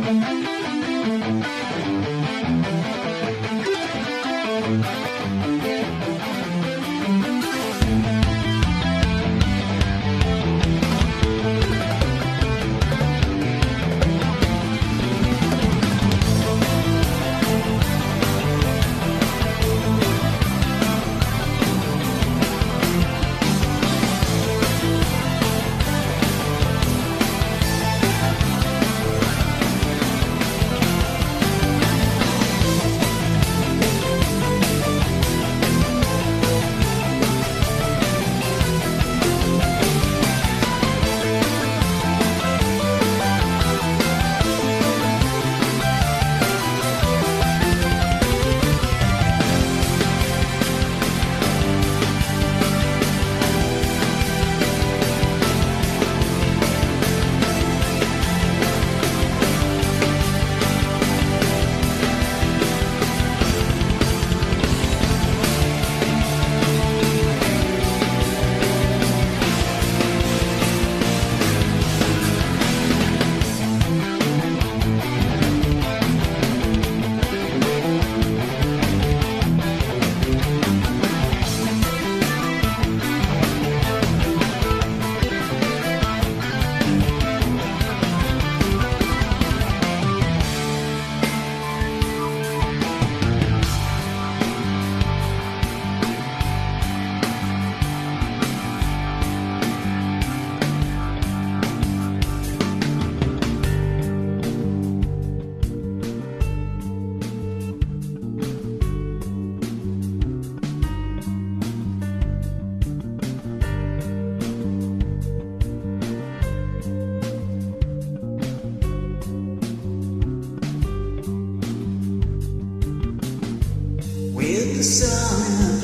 With the sun in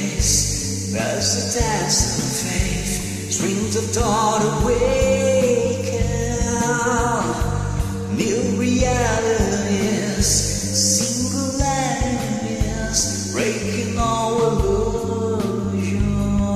place, there's the dance of faith. Streams of dawn awaken. New realities, single enemies, breaking all illusion.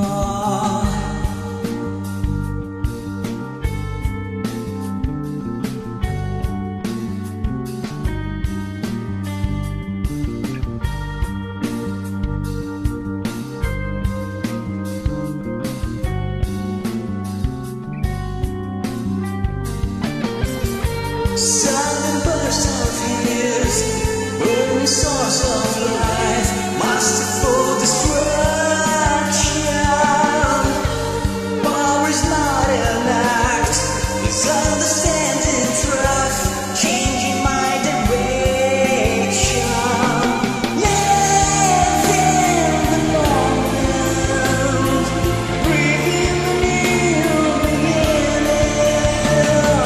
Sudden burst of years, burning source of life, masterful destruction. Power is not an act, it's understanding truth, changing my direction. Live in the moment, breathing the new beginning.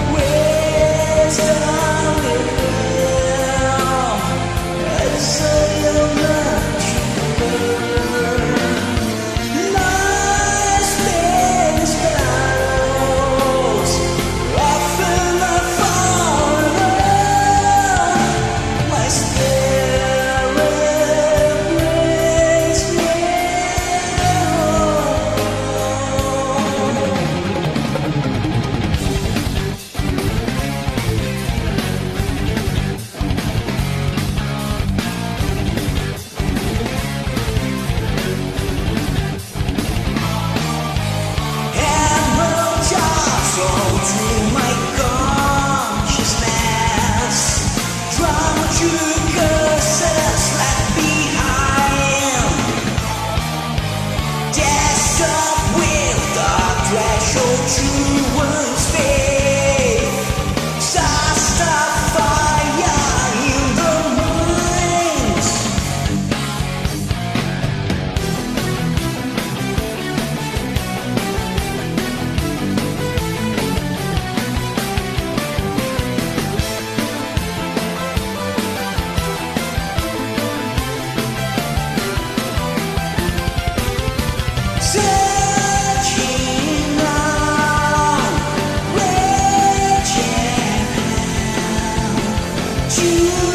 To my consciousness, dramaturg curses left behind. Dashed up with the threshold to one's faith. Stars of fire in the minds. Searching on, reaching to